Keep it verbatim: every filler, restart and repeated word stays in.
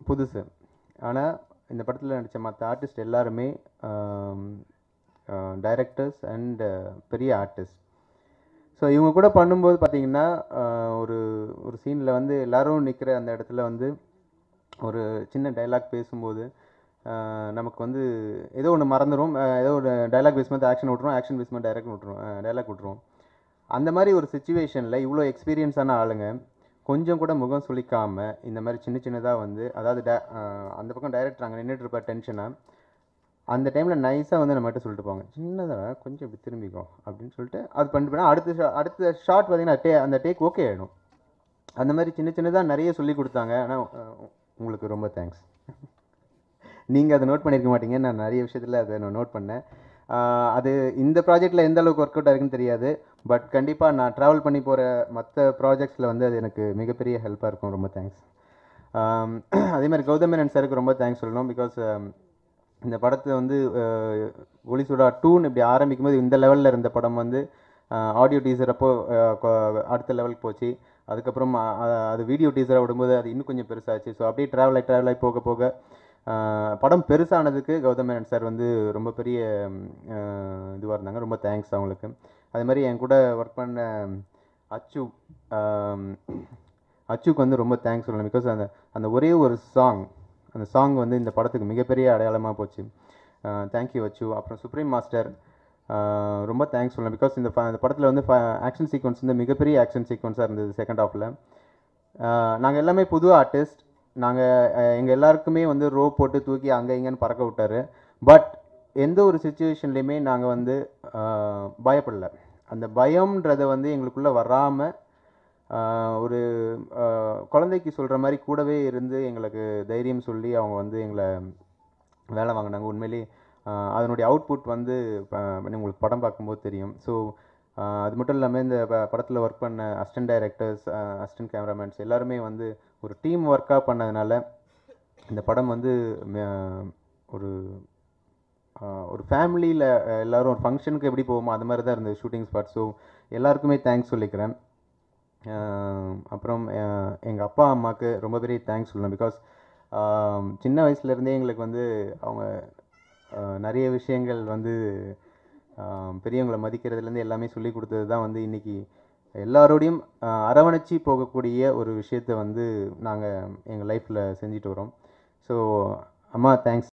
புதுசு. ஆனால் இந்த படத்தில் நடித்த மற்ற ஆர்டிஸ்ட் எல்லாருமே டைரக்டர்ஸ் அண்ட் பெரிய ஆர்டிஸ்ட். ஸோ இவங்க கூட பண்ணும்போது பார்த்தீங்கன்னா ஒரு ஒரு சீனில் வந்து எல்லோரும் நிற்கிற அந்த இடத்துல வந்து ஒரு சின்ன டைலாக் பேசும்போது நமக்கு வந்து ஏதோ ஒன்று மறந்துடும். ஏதோ ஒரு டைலாக் பேஸ் மாதிரி ஆக்ஷன் விட்ருவோம், ஆக்ஷன் பேஸ் மாதிரி டைரக்ட் விட்ருவோம் டைலாக் விட்ருவோம். அந்த மாதிரி ஒரு சுச்சுவேஷனில் இவ்வளோ எக்ஸ்பீரியன்ஸான ஆளுங்க கொஞ்சம் கூட முகம் சுளிக்காமல் இந்த மாதிரி சின்ன சின்னதாக வந்து, அதாவது டே அந்த பக்கம் டைரக்டர் அங்கே நின்றுட்டு இருப்பார் டென்ஷனாக, அந்த டைமில் நைஸாக வந்து நம்மகிட்ட சொல்லிட்டு போவாங்க, சின்னதாக கொஞ்சம் இப்படி திரும்பிக்கும் அப்படின்னு சொல்லிட்டு அது பண்ணிட்டு போனால் அடுத்த அடுத்த ஷார்ட் பார்த்தீங்கன்னா டே அந்த டேக் ஓகே ஆகிடும். அந்த மாதிரி சின்ன சின்னதாக நிறைய சொல்லி கொடுத்தாங்க. ஆனால் உங்களுக்கு ரொம்ப தேங்க்ஸ். நீங்கள் அதை நோட் பண்ணியிருக்க மாட்டீங்க, நான் நிறைய விஷயத்தில் அதை நான் நோட் பண்ணேன். அது இந்த ப்ராஜெக்டில் எந்த அளவுக்கு ஒர்க் அவுட் ஆயிருக்குன்னு தெரியாது. பட் கண்டிப்பாக நான் ட்ராவல் பண்ணி போகிற மற்ற ப்ராஜெக்ட்ஸில் வந்து அது எனக்கு மிகப்பெரிய ஹெல்ப்பாக இருக்கும். ரொம்ப தேங்க்ஸ். அதே மாதிரி கௌதம் மேனன் சாருக்கு ரொம்ப தேங்க்ஸ் சொல்லணும். பிகாஸ் இந்த படத்தை வந்து ஒளி சுடா டூன்னு இப்படி ஆரம்பிக்கும் போது இந்த லெவலில் இருந்த படம் வந்து ஆடியோ டீசர் அப்போ அடுத்த லெவலுக்கு போச்சு. அதுக்கப்புறம் அது வீடியோ டீசராக விடும்போது அது இன்னும் கொஞ்சம் பெருசாச்சு. ஸோ அப்படியே ட்ராவல் ஆகி ட்ராவல் ஆகி போக போக படம் பெருசானதுக்கு கௌதம் மேனன் சார் வந்து ரொம்ப பெரிய இதுவாக இருந்தாங்க. ரொம்ப தேங்க்ஸ் அவங்களுக்கு. அதே மாதிரி என் கூட ஒர்க் பண்ண அச்சு அச்சுக்கு வந்து ரொம்ப தேங்க்ஸ் சொல்லணும். பிகாஸ் அந்த அந்த ஒரே ஒரு சாங் அந்த சாங் வந்து இந்த படத்துக்கு மிகப்பெரிய அடையாளமாக போச்சு. தேங்க்யூ அச்சு. அப்புறம் சுப்ரீம் மாஸ்டர் ரொம்ப தேங்க்ஸ் சொல்லணும். பிகாஸ் இந்த இந்த படத்தில் வந்து ஆக்ஷன் சீக்வன்ஸ் வந்து மிகப்பெரிய ஆக்ஷன் சீக்வன்ஸாக இருந்தது செகண்ட் ஹாஃபில். நாங்கள் எல்லாமே புது ஆர்டிஸ்ட். நாங்கள் எங்கள் எல்லாருக்குமே வந்து ரோ போட்டு தூக்கி அங்கே இங்கேன்னு பறக்க விட்டார். பட் எந்த ஒரு சுச்சுவேஷன்லேயுமே நாங்கள் வந்து பயப்படலை. அந்த பயம்ன்றதை வந்து எங்களுக்குள்ளே வராமல் ஒரு குழந்தைக்கு சொல்கிற மாதிரி கூடவே இருந்து எங்களுக்கு தைரியம் சொல்லி அவங்க வந்து எங்களை வேலை வாங்கினாங்க. உண்மையிலே அதனுடைய அவுட்புட் வந்து உங்களுக்கு படம் பார்க்கும்போது தெரியும். ஸோ அது மட்டும் இல்லாமல் இந்த படத்தில் ஒர்க் பண்ண அசிஸ்டன்ட் டைரக்டர்ஸ், அசிஸ்டன்ட் கேமராமேன்ஸ் எல்லாருமே வந்து ஒரு டீம் ஒர்க்காக பண்ணதுனால இந்த படம் வந்து ஒரு ஒரு ஃபேமிலியில் எல்லோரும் ஒரு ஃபங்க்ஷனுக்கு எப்படி போவோமோ அது மாதிரி தான் இருந்தது ஷூட்டிங் ஸ்பாட். ஸோ எல்லாருக்குமே தேங்க்ஸ் சொல்லிக்கிறேன். அப்புறம் எங்கள் அப்பா அம்மாவுக்கு ரொம்ப பெரிய தேங்க்ஸ் சொல்லணும். பிகாஸ் சின்ன வயசுலேருந்தே எங்களுக்கு வந்து அவங்க நிறைய விஷயங்கள் வந்து பெரியவங்களை மதிக்கிறதுலேருந்து எல்லாமே சொல்லி கொடுத்தது தான் வந்து இன்றைக்கி எல்லாரோடையும் அரவணைச்சி போகக்கூடிய ஒரு விஷயத்தை வந்து நாங்கள் எங்கள் லைஃப்பில் செஞ்சுட்டு வரோம். ஸோ அம்மா தேங்க்ஸ்.